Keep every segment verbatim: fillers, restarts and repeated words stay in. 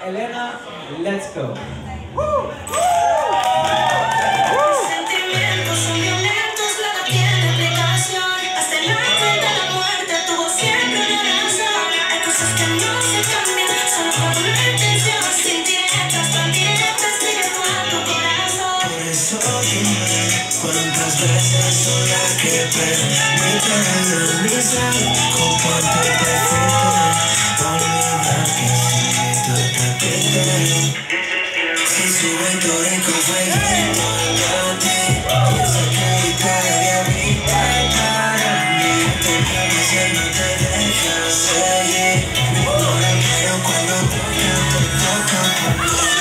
Elena, let's go. Sentimientos son violentos, nada tiene explicación. Hasta el ángel de la muerte tuvo siempre una razón. Hay cosas que no se cambian, solo con una intención. Sin directas, tan directas, directo a tu corazón. Por eso dime cuántas veces soy la que permite analizar con cuánto perfecto olvidar que siento te pierdo. Si su vento rico fue lento a ti, piensa que cada día para mí, porque a veces no te dejas seguir. Me ignoran pero cuando tocan, te tocan por mí.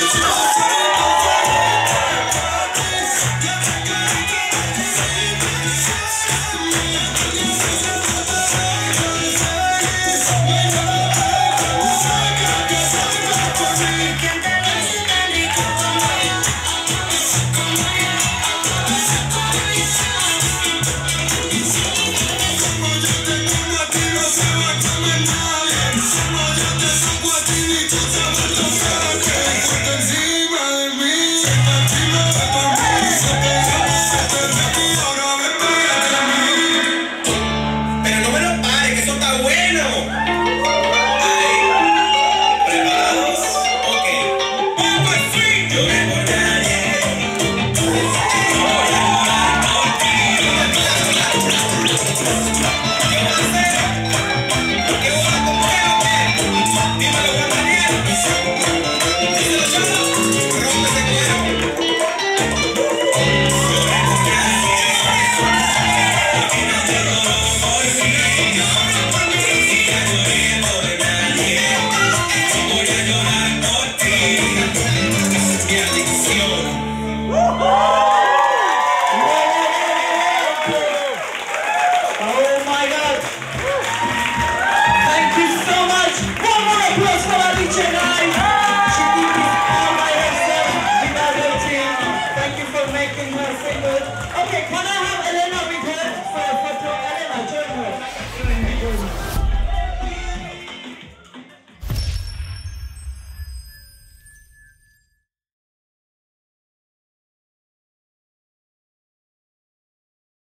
Woo!